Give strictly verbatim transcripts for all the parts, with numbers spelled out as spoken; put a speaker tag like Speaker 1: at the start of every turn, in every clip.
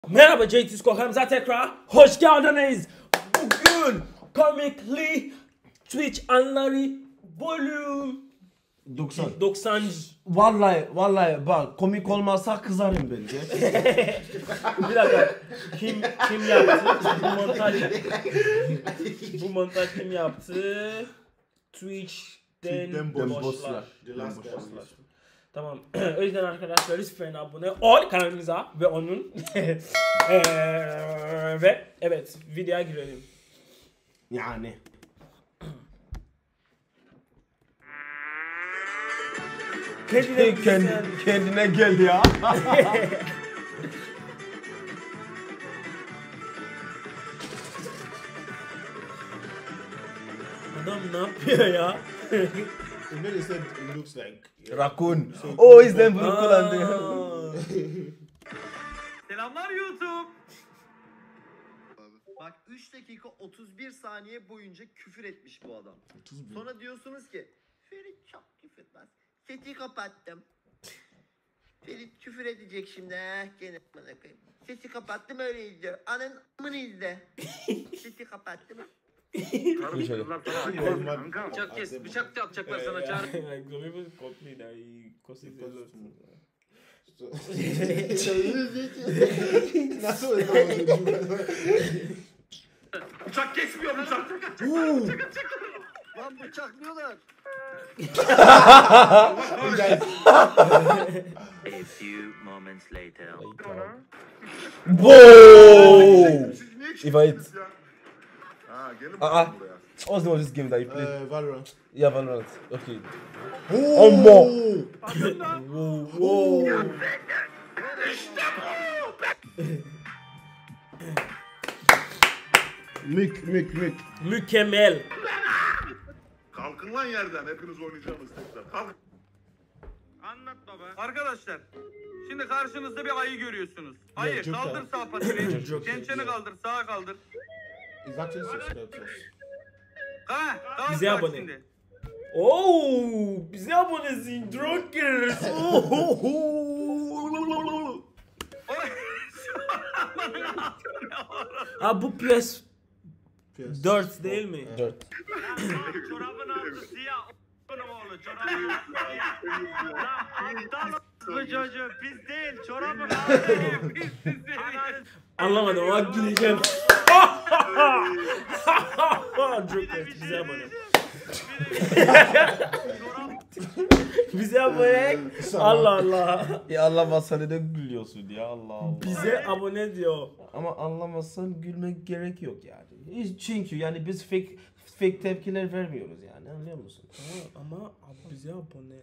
Speaker 1: Merhaba J T Skokamıza tekrar hoş geldiniz. Bugün Comically Twitch anları bölüm
Speaker 2: doksan.
Speaker 1: doksan.
Speaker 2: Vallahi vallahi bak komik olmazsa kızarım bence.
Speaker 1: Bir dakika. Kim kim yaptı? Bu montaj. Bu montaj kim yaptı? Twitch'ten boşlar. boşlar. Tamam. O yüzden arkadaşlar lütfen abone ol kanalımıza ve onun eee, ve evet videoya girelim.
Speaker 2: Yani.
Speaker 1: Kendine,
Speaker 2: Kendine, kendine gel ya.
Speaker 1: Adam ne yapıyor ya?
Speaker 3: And then they said it looks like
Speaker 2: Raccoon. O yüzden bunu
Speaker 1: Aa.
Speaker 2: kullandı.
Speaker 4: Selamlar YouTube.
Speaker 5: Bak üç dakika otuz bir saniye boyunca küfür etmiş bu adam. Sonra diyorsunuz ki Ferit çok küfür etmez. Sesi kapattım. Ferit küfür edecek şimdi. Eh, gene bana koyayım. Sesi kapattım öyle izliyor. Anın amını izle. Sesi kapattım.
Speaker 4: Bıçak kes. Bıçak da atacaklar sana çağır.
Speaker 3: Nasıl öyle?
Speaker 4: Bıçak kesmiyor bıçak.
Speaker 5: Lan bıçaklıyorlar.
Speaker 6: A few moments later.
Speaker 2: Wow. Invite.
Speaker 3: Ha, gelin
Speaker 2: Aa.
Speaker 3: bakalım buraya.
Speaker 2: What's the name of this game that you play?
Speaker 3: Ee, Valorant.
Speaker 2: Yeah, Valorant. Okay. Amma.
Speaker 3: Mük mük mük.
Speaker 1: Mükemmel.
Speaker 3: Kalkın lan yerden, hepiniz oynayacaksınız tekrar. Kalk.
Speaker 4: Anlat baba. Arkadaşlar. Şimdi karşınızda bir ayı görüyorsunuz. Ayı
Speaker 3: Yeah, Joker.
Speaker 4: kaldır sağ patini.
Speaker 3: Joker,
Speaker 4: Gençeni
Speaker 3: yeah.
Speaker 4: kaldır sağa kaldır.
Speaker 3: It's actually subscribe to us.
Speaker 4: Ha, kaldır
Speaker 1: Bize
Speaker 4: bak
Speaker 1: abone.
Speaker 4: şimdi.
Speaker 1: Oo, bize abonesin Drokers. Ha bu P S
Speaker 3: P S
Speaker 1: dört değil mi?
Speaker 2: Dört.
Speaker 4: Çorabın altı siyah. Bunun oğlu çorabın altı siyah. Lan aptal bu çocuğu pis değil. Çorabın altı pis pis değil.
Speaker 1: Anlamadım ama güleceğim. Drokers bize abone. Bize abone. Allah Allah.
Speaker 2: Ya anlamazsan ne gülüyorsun ya Allah Allah.
Speaker 1: Bize abone diyor.
Speaker 2: Ama anlamazsan gülmek gerek yok yani. Hiç- Çünkü yani biz fake fake tepkiler vermiyoruz yani anlıyor musun?
Speaker 1: Ha, ama bize abone.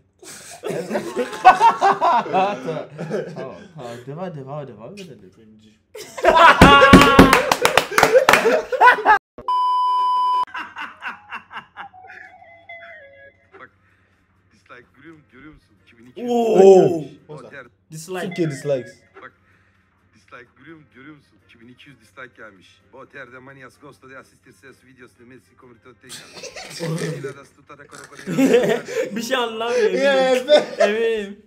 Speaker 2: Ha, tamam. Tamam. Tamam. Devam devam devam edelim.
Speaker 7: Dislike görüyor, görüyor musun? iki bin iki yüz.
Speaker 1: Oo.
Speaker 7: Boter,
Speaker 1: Dislike.
Speaker 2: Türkiye dislikes.
Speaker 7: dislike görüyor, görüyor musun? iki bin iki yüz dislike gelmiş. Boter de manias gosto de assistir ses videos de Messi comunità tekrar. Da stutare con
Speaker 1: Bir şey anlamıyor. eminim. Eminim.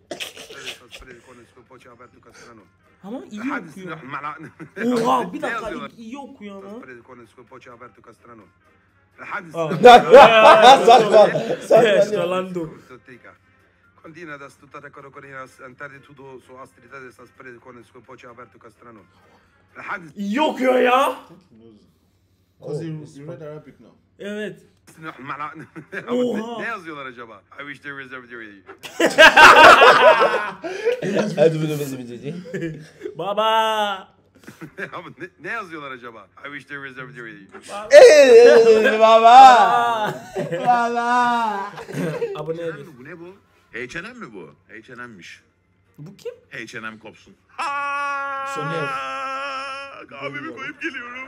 Speaker 1: Ama iyi okuyor. Oha bir dakika iyi okuyor ama.
Speaker 2: Saklan.
Speaker 1: Estalando.
Speaker 7: Continua da stuttare con di tutto su asterità de sta sprede con il suo poche aperto castrano.
Speaker 1: İyi okuyor ya.
Speaker 3: Because you, you read Arabic now.
Speaker 1: Evet.
Speaker 7: Ne yazıyorlar acaba? I wish there was every
Speaker 2: Hadi bunu bizim için.
Speaker 1: Baba.
Speaker 7: Abi ne, ne yazıyorlar acaba? I wish there was every
Speaker 2: Eee baba. Baba.
Speaker 1: Abone edin.
Speaker 8: Bu ne bu? H and M mi bu? H and M'miş.
Speaker 1: Bu kim?
Speaker 8: H and M kopsun.
Speaker 3: Soner.
Speaker 8: Kahvemi koyup geliyorum.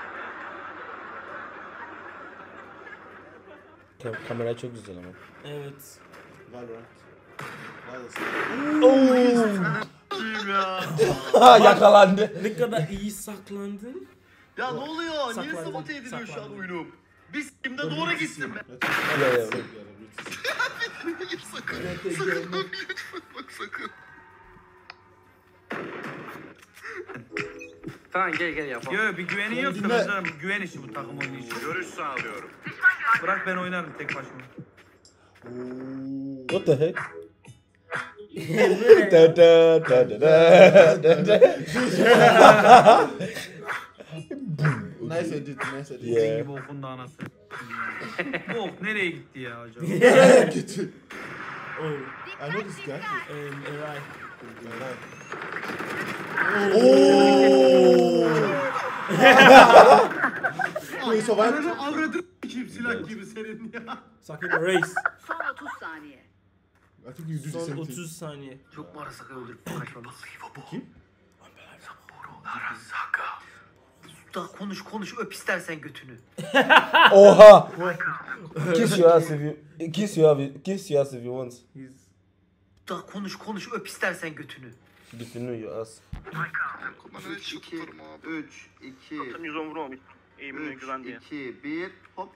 Speaker 2: Kamera çok güzel ama.
Speaker 1: Evet.
Speaker 3: Valorant.
Speaker 2: Ha yakalandı.
Speaker 1: Ne kadar iyi saklandın.
Speaker 5: Ya ne oluyor? Niye
Speaker 1: Saklandı,
Speaker 5: sabote ediliyor şu an
Speaker 1: saklandı.
Speaker 5: oyunum? Biz kimde doğru gitsin be.
Speaker 2: Ya ya.
Speaker 7: sakın. Sakın bak sakın.
Speaker 4: Tamam gel gel yapalım.
Speaker 9: Yok bir güvenin yoksa
Speaker 2: Dinle.
Speaker 9: mesela güven işi bu takım oynayışı.
Speaker 8: Görüş sağlıyorum.
Speaker 9: Bırak ben oynarım tek başıma.
Speaker 2: What the heck?
Speaker 1: Emre
Speaker 2: Da da da da da da da.
Speaker 10: Nice edit, nice edit.
Speaker 2: Yeah.
Speaker 9: Senin gibi okundu anası. Bu ok nereye gitti ya acaba?
Speaker 10: Gitti.
Speaker 1: Oh,
Speaker 10: I know this guy.
Speaker 1: um, Eray.
Speaker 10: Oh, he survived.
Speaker 9: Avradını s**eyim silah gibi senin ya.
Speaker 1: Sakın race.
Speaker 11: Son otuz saniye.
Speaker 10: I think you do the
Speaker 1: Son
Speaker 10: same thing.
Speaker 1: otuz saniye.
Speaker 4: Çok mu arasak öldürüp kaçmamız?
Speaker 10: Kim?
Speaker 4: Daha konuş konuş öp istersen götünü.
Speaker 2: Oha! Kiss your ass if you kiss your ass, kiss your ass if you want.
Speaker 4: Daha konuş konuş öp istersen götünü.
Speaker 2: If you know your ass.
Speaker 5: üç, iki, üç, iki,
Speaker 8: yüz on vurmamış. Eğimine güven diye.
Speaker 5: iki, bir, hop.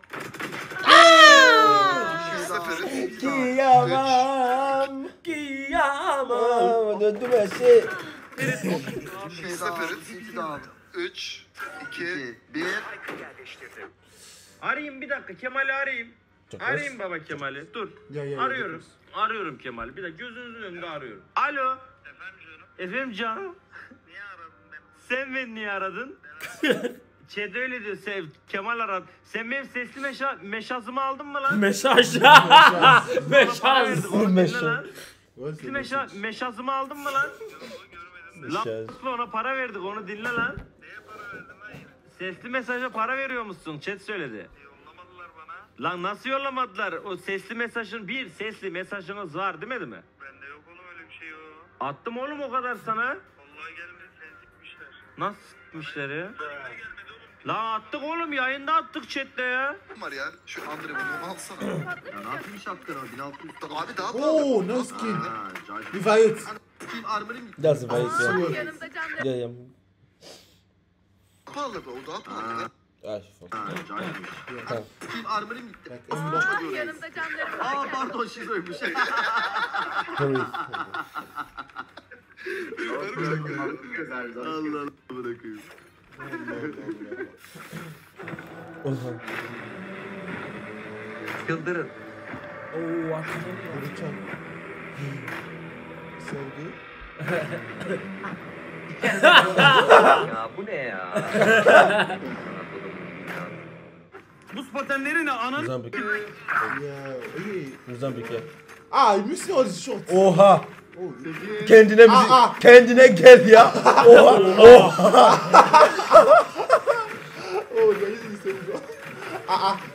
Speaker 2: Kıyamam, kıyamam. Döndüm her şey.
Speaker 5: Bir şey daha, iki daha. üç, iki, bir.
Speaker 4: Arayayım bir dakika Kemal'i arayayım.
Speaker 2: Çok
Speaker 4: Arayayım baba Kemal'i. Dur.
Speaker 10: Ya, ya, ya,
Speaker 4: Arıyorum. Arıyorum Kemal'i. Bir dakika gözünüzün önünde arıyorum. Alo. Efendim canım.
Speaker 3: Niye aradın beni?
Speaker 4: Sen beni niye aradın? Chat öyle diyor. Sen, Kemal aradı. Sen benim sesli meşa meşazımı aldın mı lan?
Speaker 1: Mesaj.
Speaker 4: Para
Speaker 1: Mesaj.
Speaker 4: verdik, onu dinle
Speaker 2: Meşaz.
Speaker 4: lan.
Speaker 10: What's
Speaker 4: Sesli
Speaker 10: the
Speaker 4: meşa
Speaker 10: message?
Speaker 4: meşazımı aldın mı lan? Lan
Speaker 2: Meşaz.
Speaker 4: ona para verdik onu dinle lan.
Speaker 3: Neye para verdin lan yine?
Speaker 4: Sesli mesaja para veriyor musun? Chat söyledi.
Speaker 3: Yollamadılar bana.
Speaker 4: Lan nasıl yollamadılar? O sesli mesajın bir sesli mesajınız var demedi mi?
Speaker 3: Bende yok oğlum öyle bir şey o.
Speaker 4: Attım oğlum o kadar sana.
Speaker 3: Vallahi gelmedi sen sikmişler.
Speaker 4: Nasıl s**mişler ya?
Speaker 3: Gelmedi oğlum.
Speaker 4: Lan attık oğlum yayında attık chatte ya.
Speaker 3: Var ya şu Andre bunu alsana.
Speaker 5: Ya ne yapayım şapkanı? bin altı yüz dolar.
Speaker 3: Abi daha pahalı.
Speaker 10: Oh, no skin.
Speaker 5: Ha, Judge.
Speaker 10: Revive it.
Speaker 5: Kim armorim gitti?
Speaker 2: That's right. Yeah.
Speaker 11: Yanımda canlı.
Speaker 2: Yeah, yeah.
Speaker 3: Pahalı be o daha pahalı.
Speaker 2: Ah, fuck.
Speaker 5: Ha, Judge'miş.
Speaker 2: Tamam.
Speaker 5: Kim armorim gitti?
Speaker 10: Like, I'm not.
Speaker 11: Yanımda canlarım
Speaker 5: Aa
Speaker 11: varken.
Speaker 5: pardon şizoymuş.
Speaker 2: Sorry.
Speaker 5: Allah Allah bırakayım.
Speaker 2: Oha.
Speaker 4: Yıldırın.
Speaker 1: Oo, arkadan ya.
Speaker 10: Vuracağım. Sevgi.
Speaker 4: Ya bu ne ya?
Speaker 9: Buz patenleri ne anan?
Speaker 2: Mozambik.
Speaker 10: Yeah. Hey.
Speaker 2: Mozambik ya.
Speaker 10: Ah, you missing all these shots.
Speaker 2: Oha.
Speaker 10: Oh,
Speaker 2: Kendine
Speaker 10: Aa,
Speaker 2: bizi,
Speaker 10: aa.
Speaker 2: kendine gel ya. Oha. Oha.
Speaker 10: oh, they're using the same shot. Ah, ah.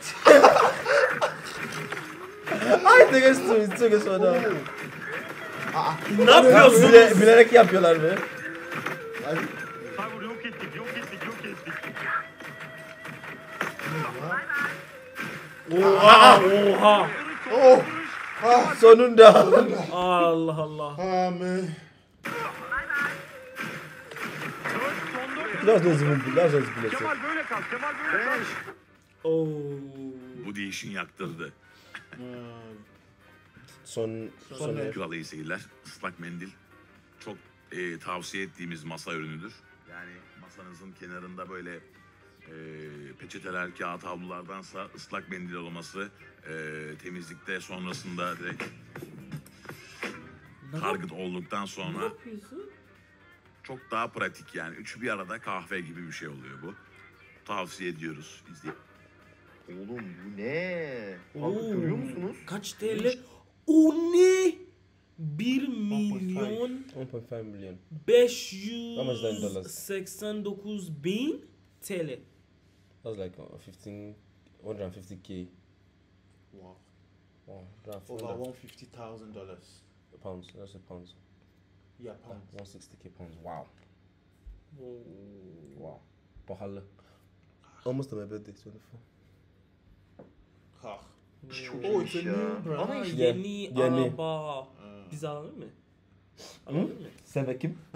Speaker 2: I think it's too, it's too good for now.
Speaker 1: Ne yapıyorsun?
Speaker 2: Bile, bilerek yapıyorlar be.
Speaker 4: Cyber yok ettik yok ettik yok ettik.
Speaker 1: Oha, oha.
Speaker 10: Oh.
Speaker 2: Sonunda.
Speaker 1: Allah Allah.
Speaker 10: Ah, man.
Speaker 2: Biraz da hızlı, biraz da hızlı.
Speaker 4: Kemal böyle kal Kemal böyle kal.
Speaker 1: Oo.
Speaker 8: Bu değişin yaktırdı.
Speaker 2: Son, son.
Speaker 8: Kral iyi seyirler. Islak mendil çok e, tavsiye ettiğimiz masa ürünüdür. Yani masanızın kenarında böyle e, peçeteler, kağıt havlulardansa ıslak mendil olması e, temizlikte sonrasında direkt target olduktan
Speaker 1: Ne
Speaker 8: sonra
Speaker 1: yapıyorsun?
Speaker 8: çok daha pratik yani. Üçü bir arada kahve gibi bir şey oluyor bu. Tavsiye ediyoruz. İzleyin.
Speaker 5: Oğlum bu ne?
Speaker 1: Oo.
Speaker 5: Abi görüyor musunuz?
Speaker 1: Kaç T L? O ne? bir milyon
Speaker 2: one point five milyon.
Speaker 1: beş
Speaker 2: How much is that in
Speaker 1: yüz
Speaker 2: dollars?
Speaker 1: seksen dokuz bin T L.
Speaker 2: That's like uh, fifteen, one hundred fifty k.
Speaker 10: Wow.
Speaker 2: Wow, that's
Speaker 10: Over one hundred fifty thousand dollars.
Speaker 2: pounds. That's a pounds.
Speaker 10: Yeah, pounds.
Speaker 2: one hundred sixty k pounds. Wow. Wow. Pahalı. Almost my birthday, twenty-four.
Speaker 10: Ah. Oh, it's a
Speaker 5: ya.
Speaker 10: new brand.
Speaker 1: Ama
Speaker 2: Yeah,
Speaker 1: yeni
Speaker 2: yeni.
Speaker 1: araba. Biz alalım mı? Alalım mı?
Speaker 2: Sen ve kim?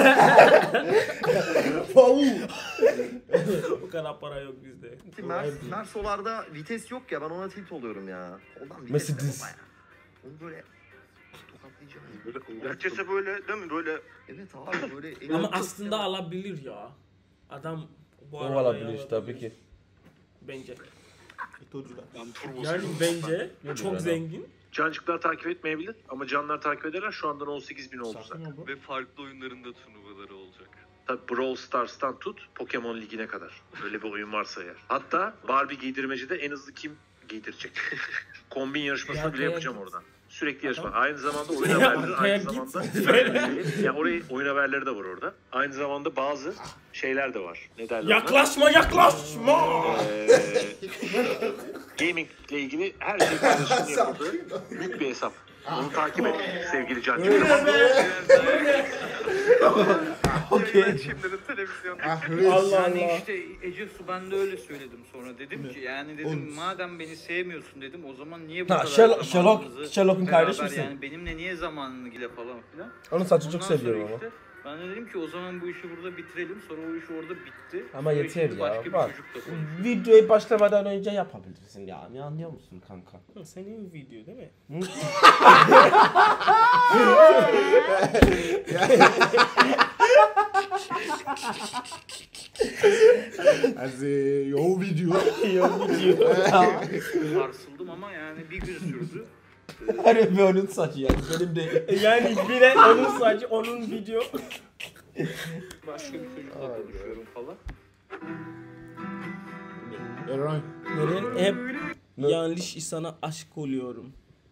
Speaker 1: O kadar para yok bizde.
Speaker 5: Mers, Mersolarda vites yok ya ben ona tilt oluyorum ya. Ondan vites
Speaker 2: Mercedes.
Speaker 5: baba ya. Onu böyle tokatlayacağım.
Speaker 3: Böyle, gerçekse böyle değil mi böyle?
Speaker 5: Evet abi böyle.
Speaker 1: Ama aslında alabilir ya. Adam bu
Speaker 2: O
Speaker 1: arabayı
Speaker 2: olabilir
Speaker 1: alabilir.
Speaker 2: tabii ki.
Speaker 1: Bence.
Speaker 10: Ben
Speaker 1: Yani bence çok
Speaker 2: adam.
Speaker 1: zengin.
Speaker 12: Cancıklar takip etmeyebilir ama canlar takip ederler. Şu andan on sekiz bin oldu
Speaker 10: Sakin
Speaker 12: zaten.
Speaker 10: ol bro.
Speaker 4: Ve farklı oyunlarında turnuvaları olacak.
Speaker 12: Tabii Brawl Stars'tan tut Pokemon Ligi'ne kadar. Öyle bir oyun varsa eğer. Hatta Barbie giydirmecide en hızlı kim giydirecek? Kombin yarışmasını
Speaker 1: Ya,
Speaker 12: bile
Speaker 1: ya,
Speaker 12: yapacağım
Speaker 1: git.
Speaker 12: oradan. Sürekli yarışma. Aynı zamanda oyun
Speaker 1: Ya,
Speaker 12: haberleri,
Speaker 1: ya,
Speaker 12: aynı
Speaker 1: git.
Speaker 12: zamanda... ya orayı oyun haberleri de var orada. Aynı zamanda bazı şeyler de var. Ne derler ona?
Speaker 1: Yaklaşma yaklaşma.
Speaker 12: Ee, gaming ile ilgili her şey paylaşımını yapıldığı büyük bir hesap. Onu takip et sevgili Cancık.
Speaker 10: Okey.
Speaker 4: Şimdinin televizyonda.
Speaker 10: Ah reis.
Speaker 1: Allah
Speaker 9: Yani
Speaker 1: Allah.
Speaker 9: işte Ece Su ben de öyle söyledim sonra. Dedim ki yani dedim
Speaker 10: Oğlum.
Speaker 9: madem beni sevmiyorsun dedim o zaman niye bu
Speaker 2: Ha,
Speaker 9: kadar
Speaker 2: Sherlock-
Speaker 9: zamanımızı
Speaker 2: Sherlock- Sherlock'un
Speaker 9: beraber
Speaker 2: kardeşi misin?
Speaker 9: Yani benimle niye zamanını gile falan filan.
Speaker 2: Onun saçını çok
Speaker 9: Ondan sonra
Speaker 2: seviyorum ama.
Speaker 9: işte ben de dedim ki o zaman bu işi burada bitirelim. Sonra o iş orada bitti.
Speaker 2: Ama
Speaker 9: Sonra
Speaker 2: yeter
Speaker 9: şimdi
Speaker 2: ya.
Speaker 9: başka bir
Speaker 2: Bak.
Speaker 9: çocukla konuşuyorum.
Speaker 2: Videoyu başlamadan önce yapabilirsin yani. Anlıyor musun kanka?
Speaker 1: Senin video değil mi?
Speaker 10: As a yo video.
Speaker 9: Sarsıldım ama yani bir gün sürdü.
Speaker 2: Harbi onun saçı yani. Benim de.
Speaker 1: Yani bile onun sadece onun video.
Speaker 9: Başka bir çocukla konuşuyorum falan.
Speaker 10: Eray.
Speaker 1: Neden hep yanlış insana aşık oluyorum.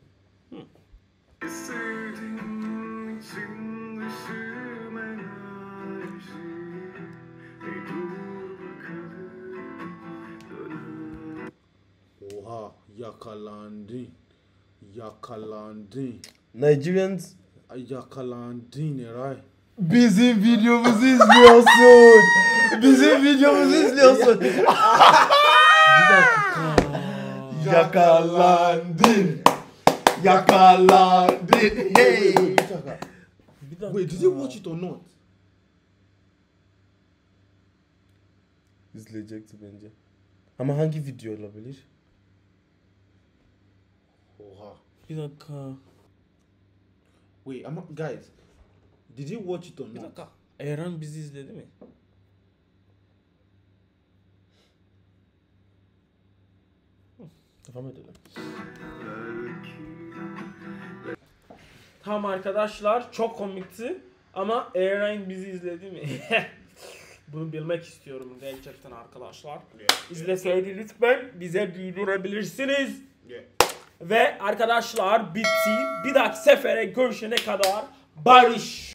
Speaker 10: Oha yakalandın. Yakalandın.
Speaker 2: Nigerians.
Speaker 10: Ay, Yakalandın Eray.
Speaker 2: Bizim videomuzu izliyorsun. Bizim videomuzu izliyorsun. Bir dakika. Yakalandın. Yakalandın. Hey.
Speaker 10: Bir dakika.
Speaker 1: Bir dakika.
Speaker 10: Wait, did you watch it or not?
Speaker 2: İzleyecekti bence. Ama hangi video olabilir?
Speaker 10: Oha.
Speaker 1: Bir dakika.
Speaker 10: Wait, ama guys, did you watch it or
Speaker 1: Bir
Speaker 10: not?
Speaker 1: dakika. Eren bizi izledi mi?
Speaker 2: Devam edelim.
Speaker 1: Tamam arkadaşlar çok komikti ama Eren bizi izledi mi? Bunu bilmek istiyorum gerçekten arkadaşlar. İzleseydi lütfen bize bildirebilirsiniz.
Speaker 10: Yeah.
Speaker 1: Ve arkadaşlar bitti. Bir dahaki sefere görüşene kadar barış.